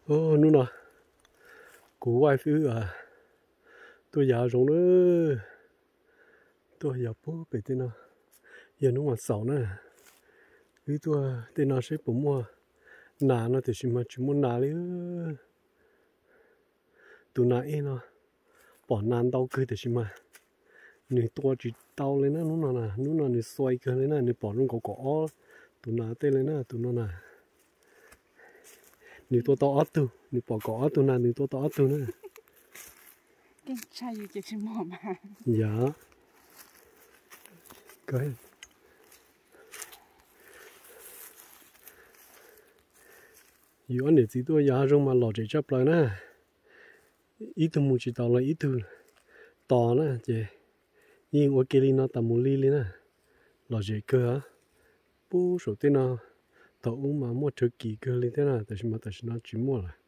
ô nu nè cú quay phía tôi giờ rồi nữa tôi giờ bố bị tên nào giờ nó ngoài sầu nè vì tôi tên nào sẽ bụng mua nà nó thì chỉ muốn nà lấy tụi nà ấy nó bỏ nàn tao cứ thì mà nè tôi chỉ tao lên nó nè xoay cái lên nè bỏ trong cỏ tụi nà tên lên nè tụi nó nè nè tôi tao tụi nè bỏ cỏ tụi nè tôi tao tụi nè cái chai gì chỉ mò mà dạ cái dù anh chỉ tôi giờ trong mà lò chạy chấp lại nè ít thôi mua chỉ tao là ít thôi to nè chị nhưng ở kia nó tầm một ly nè lò chạy cơ á bố số tên nào tao uống mà mua chơi kỳ cơ lên thế nào tại sao nó chỉ mua là